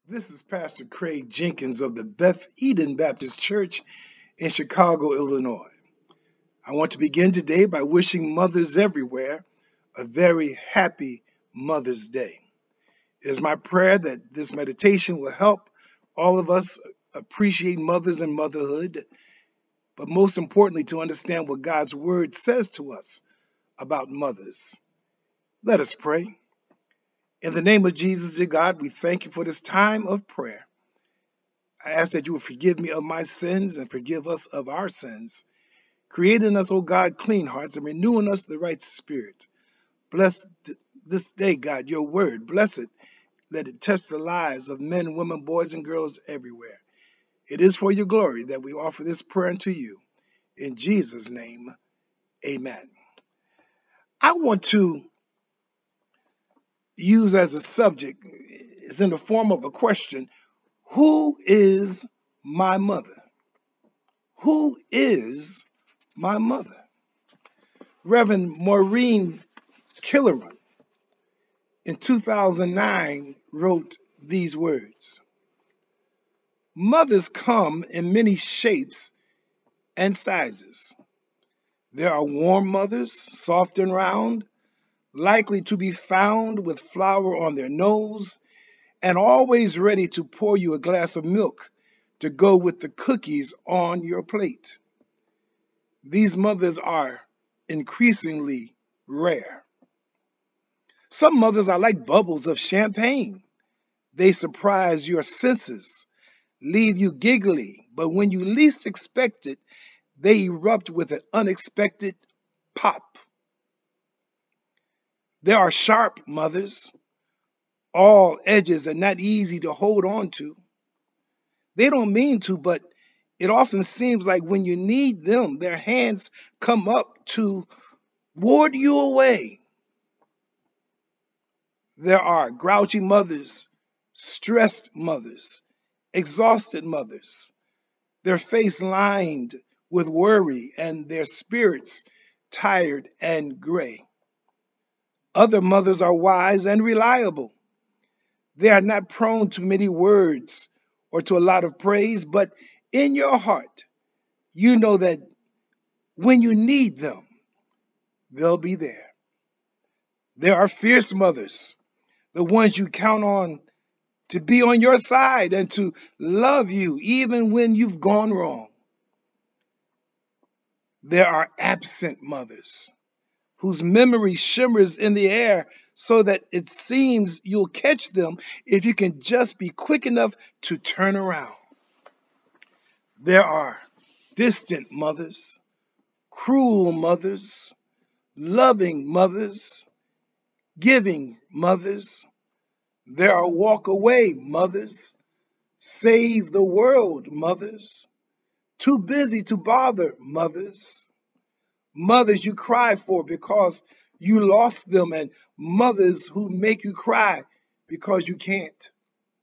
This is Pastor Craig Jenkins of the Beth Eden Baptist Church in Chicago, Illinois. I want to begin today by wishing mothers everywhere a very happy Mother's Day. It is my prayer that this meditation will help all of us appreciate mothers and motherhood, but most importantly, to understand what God's Word says to us about mothers. Let us pray. In the name of Jesus, dear God, we thank you for this time of prayer. I ask that you will forgive me of my sins and forgive us of our sins, creating us, O God, clean hearts and renewing us the right spirit. Bless this day, God, your word. Bless it. Let it touch the lives of men, women, boys, and girls everywhere. It is for your glory that we offer this prayer unto you. In Jesus' name, amen. I want to use as a subject, it's in the form of a question, who is my mother? Who is my mother? Reverend Maureen Killoran in 2009 wrote these words: mothers come in many shapes and sizes. There are warm mothers, soft and round, likely to be found with flour on their nose, and always ready to pour you a glass of milk to go with the cookies on your plate. These mothers are increasingly rare. Some mothers are like bubbles of champagne. They surprise your senses, leave you giggly, but when you least expect it, they erupt with an unexpected pop. There are sharp mothers, all edges and not easy to hold on to. They don't mean to, but it often seems like when you need them, their hands come up to ward you away. There are grouchy mothers, stressed mothers, exhausted mothers, their face lined with worry and their spirits tired and gray. Other mothers are wise and reliable. They are not prone to many words or to a lot of praise, but in your heart, you know that when you need them, they'll be there. There are fierce mothers, the ones you count on to be on your side and to love you even when you've gone wrong. There are absent mothers whose memory shimmers in the air so that it seems you'll catch them if you can just be quick enough to turn around. There are distant mothers, cruel mothers, loving mothers, giving mothers. There are walk away mothers, save the world mothers, too busy to bother mothers, mothers you cry for because you lost them, and mothers who make you cry because you can't.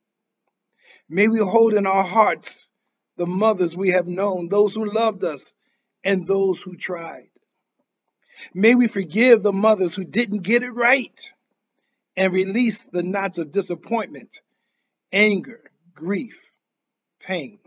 May we hold in our hearts the mothers we have known, those who loved us and those who tried. May we forgive the mothers who didn't get it right and release the knots of disappointment, anger, grief, pain.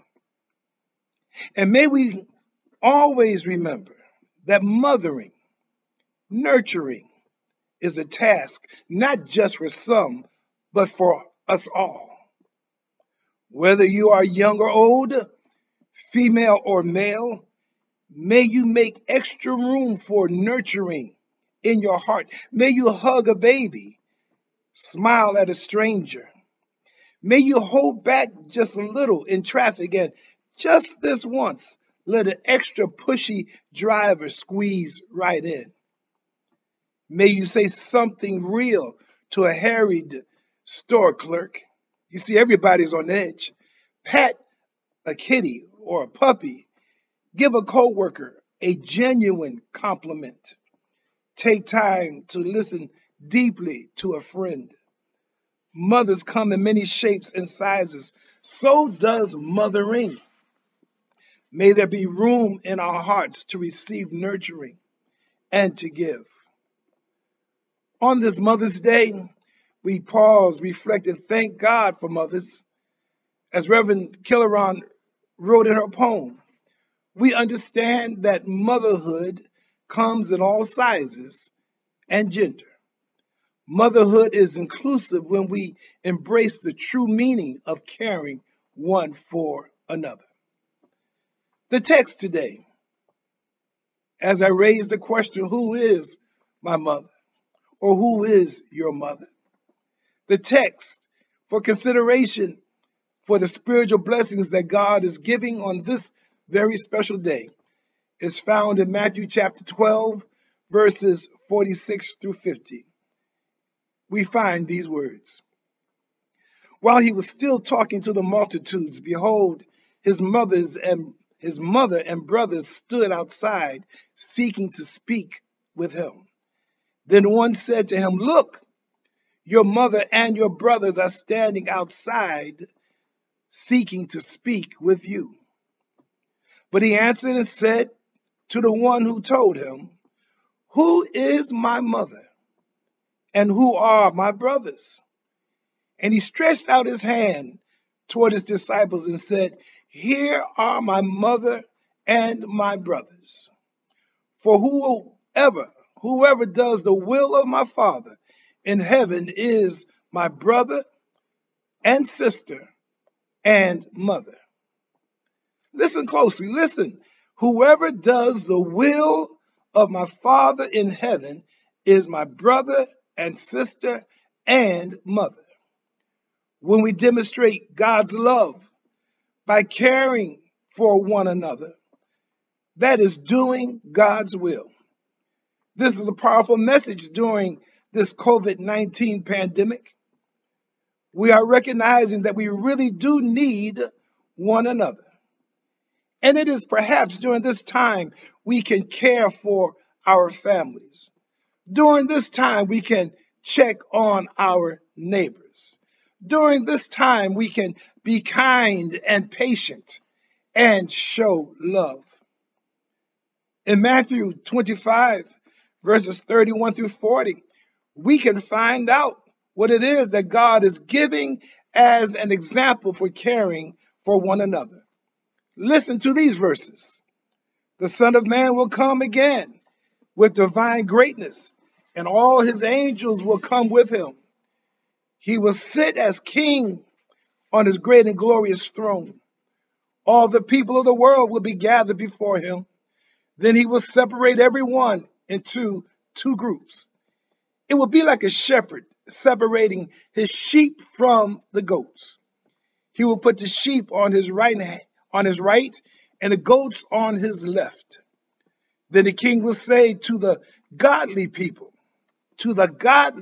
And may we always remember that mothering, nurturing, is a task not just for some, but for us all. Whether you are young or old, female or male, may you make extra room for nurturing in your heart. May you hug a baby, smile at a stranger. May you hold back just a little in traffic and just this once, let an extra pushy driver squeeze right in. May you say something real to a harried store clerk. You see, everybody's on edge. Pat a kitty or a puppy. Give a coworker a genuine compliment. Take time to listen deeply to a friend. Mothers come in many shapes and sizes. So does mothering. May there be room in our hearts to receive nurturing and to give. On this Mother's Day, we pause, reflect, and thank God for mothers. As Reverend Killeron wrote in her poem, we understand that motherhood comes in all sizes and gender. Motherhood is inclusive when we embrace the true meaning of caring one for another. The text today, as I raise the question, who is my mother? Or who is your mother? The text for consideration for the spiritual blessings that God is giving on this very special day is found in Matthew chapter 12, verses 46 through 50. We find these words. While he was still talking to the multitudes, behold, his mother and brothers stood outside seeking to speak with him. Then one said to him, "Look, your mother and your brothers are standing outside seeking to speak with you." But he answered and said to the one who told him, "Who is my mother and who are my brothers?" And he stretched out his hand toward his disciples and said, "Here are my mother and my brothers. For whoever does the will of my Father in heaven is my brother and sister and mother." Listen closely, listen. Whoever does the will of my Father in heaven is my brother and sister and mother. When we demonstrate God's love by caring for one another, that is doing God's will. This is a powerful message during this COVID-19 pandemic. We are recognizing that we really do need one another. And it is perhaps during this time we can care for our families. During this time we can check on our neighbors. During this time we can be kind and patient and show love. In Matthew 25, verses 31 through 40, we can find out what it is that God is giving as an example for caring for one another. Listen to these verses. The Son of Man will come again with divine greatness, and all his angels will come with him. He will sit as king on his great and glorious throne. All the people of the world will be gathered before him. Then he will separate everyone into two groups. It will be like a shepherd separating his sheep from the goats. He will put the sheep on his right and the goats on his left. Then the king will say to the godly people, to the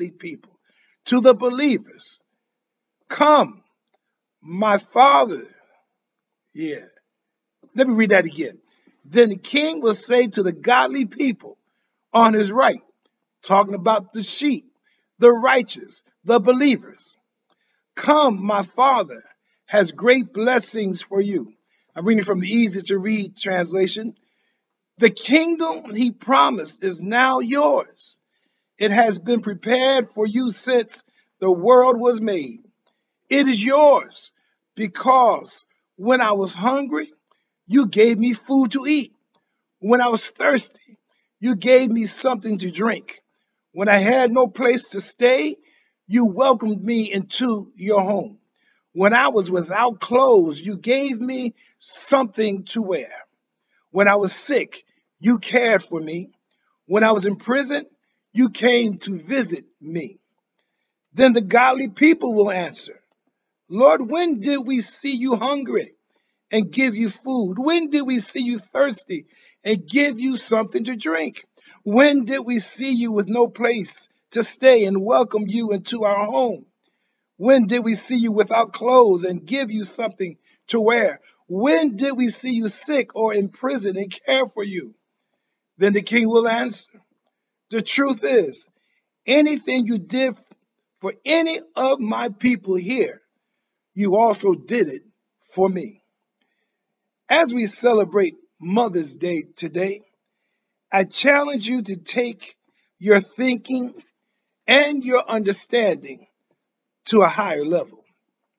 believers, "Come, my Father." Yeah. Let me read that again. Then the king will say to the godly people on his right, talking about the sheep, the righteous, the believers, "Come, my Father has great blessings for you." I'm reading from the easy to read translation. The kingdom he promised is now yours. It has been prepared for you since the world was made. It is yours because when I was hungry, you gave me food to eat. When I was thirsty, you gave me something to drink. When I had no place to stay, you welcomed me into your home. When I was without clothes, you gave me something to wear. When I was sick, you cared for me. When I was in prison, you came to visit me. Then the godly people will answer, "Lord, when did we see you hungry and give you food? When did we see you thirsty and give you something to drink? When did we see you with no place to stay and welcome you into our home? When did we see you without clothes and give you something to wear? When did we see you sick or in prison and care for you?" Then the king will answer, "The truth is, anything you did for any of my people here, you also did it for me." As we celebrate Mother's Day today, I challenge you to take your thinking and your understanding to a higher level.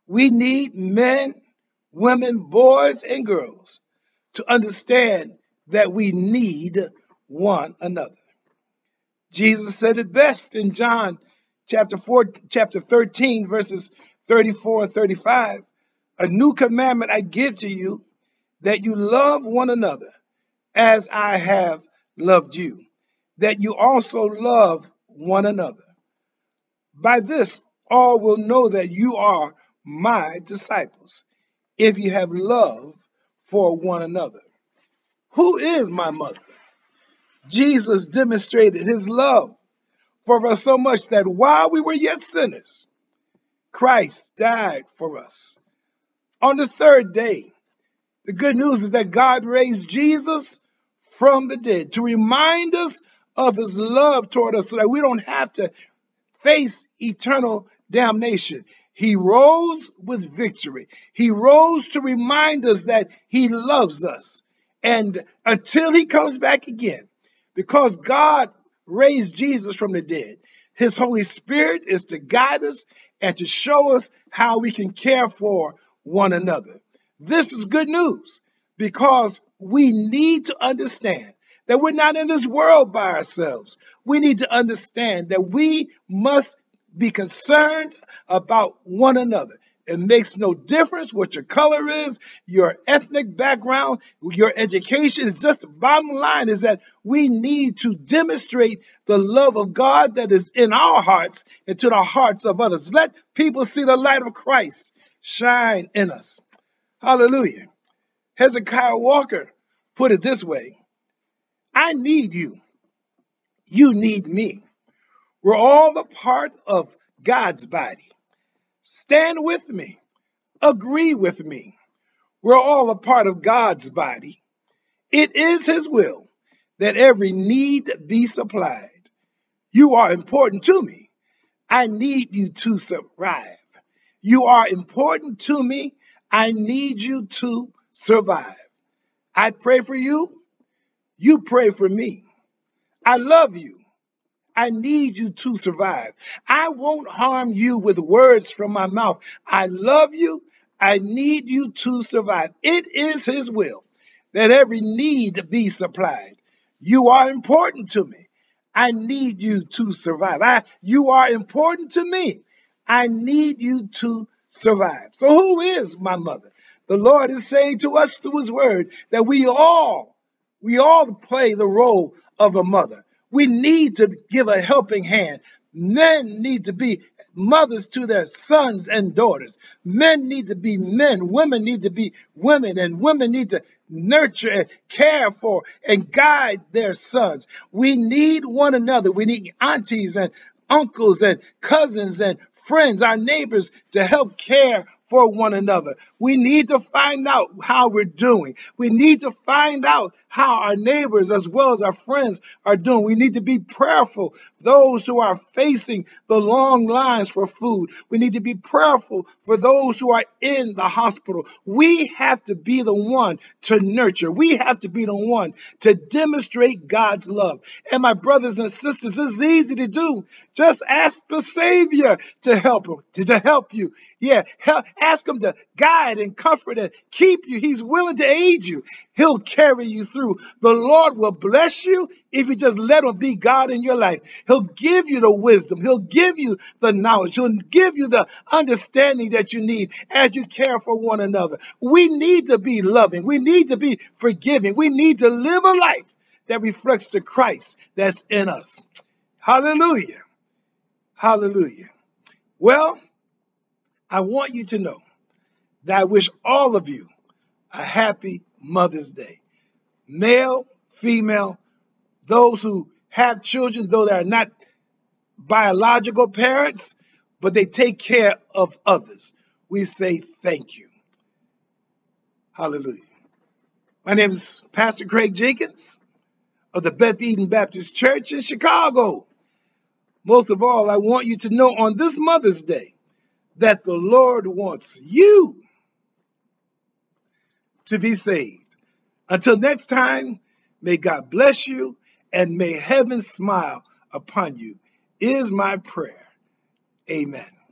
We need men, women, boys, and girls to understand that we need one another. Jesus said it best in John chapter 13, verses 34 and 35. A new commandment I give to you, that you love one another as I have loved you, that you also love one another. By this, all will know that you are my disciples, if you have love for one another. Who is my mother? Jesus demonstrated his love for us so much that while we were yet sinners, Christ died for us. On the third day, the good news is that God raised Jesus from the dead to remind us of his love toward us so that we don't have to face eternal damnation. He rose with victory. He rose to remind us that he loves us. And until he comes back again, because God raised Jesus from the dead, his Holy Spirit is to guide us and to show us how we can care for one another. This is good news because we need to understand that we're not in this world by ourselves. We need to understand that we must be concerned about one another. It makes no difference what your color is, your ethnic background, your education. It's just the bottom line is that we need to demonstrate the love of God that is in our hearts into the hearts of others. Let people see the light of Christ shine in us. Hallelujah. Hezekiah Walker put it this way: I need you. You need me. We're all a part of God's body. Stand with me. Agree with me. We're all a part of God's body. It is his will that every need be supplied. You are important to me. I need you to survive. You are important to me. I need you to survive. I pray for you. You pray for me. I love you. I need you to survive. I won't harm you with words from my mouth. I love you. I need you to survive. It is his will that every need be supplied. You are important to me. I need you to survive. You are important to me. I need you to survive. So who is my mother? The Lord is saying to us through his word that we all play the role of a mother. We need to give a helping hand. Men need to be mothers to their sons and daughters. Men need to be men. Women need to be women. And women need to nurture and care for and guide their sons. We need one another. We need aunties and uncles and cousins and friends, our neighbors, to help care for one another. We need to find out how we're doing. We need to find out how our neighbors as well as our friends are doing. We need to be prayerful for those who are facing the long lines for food. We need to be prayerful for those who are in the hospital. We have to be the one to nurture. We have to be the one to demonstrate God's love. And my brothers and sisters, it's easy to do. Just ask the Savior to help you. Yeah, ask him to guide and comfort and keep you. He's willing to aid you. He'll carry you through. The Lord will bless you if you just let him be God in your life. He'll give you the wisdom. He'll give you the knowledge. He'll give you the understanding that you need as you care for one another. We need to be loving. We need to be forgiving. We need to live a life that reflects the Christ that's in us. Hallelujah. Hallelujah. Well, I want you to know that I wish all of you a happy Mother's Day. Male, female, those who have children, though they are not biological parents, but they take care of others. We say thank you. Hallelujah. My name is Pastor Craig Jenkins of the Beth Eden Baptist Church in Chicago. Most of all, I want you to know on this Mother's Day that the Lord wants you to be saved. Until next time, may God bless you and may heaven smile upon you, is my prayer. Amen.